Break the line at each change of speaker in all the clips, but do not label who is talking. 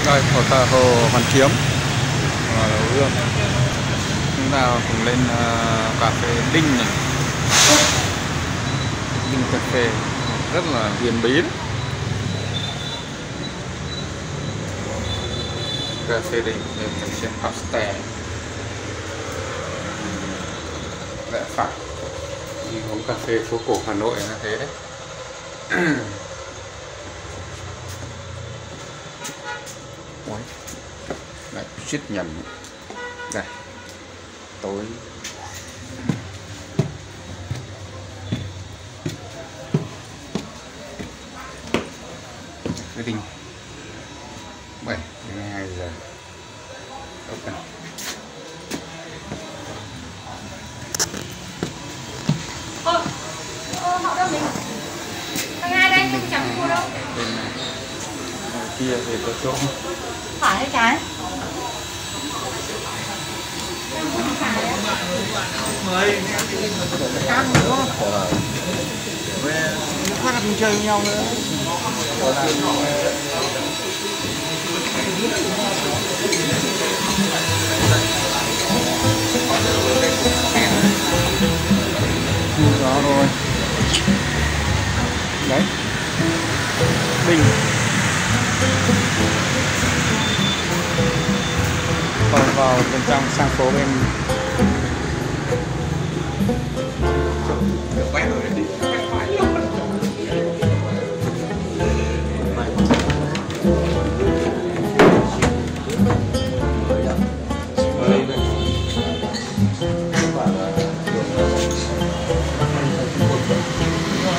Đây, hồ Hoàn Kiếm là Hồ Gươm. Chúng ta cùng lên cà phê Đinh này. Đinh cà phê rất là huyền bí đấy. Cà phê Đinh để mình xem pasta rẽ phải đi uống cà phê phố cổ Hà Nội là thế đấy. Ôi, lại suýt nhầm đây tối quyết định 7-12 giờ open.
Họ đâu mình? Thằng hai đây không chẳng mua đâu.
Bên này ngoài kia thì có chỗ
Phải hay trái?
ăn đúng không? Phát là mình chơi với nhau nữa. Đó rồi. Đấy. Bình. Còn vào bên trong sang phố bên quét rồi đi.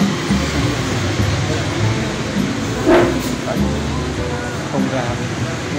Không ra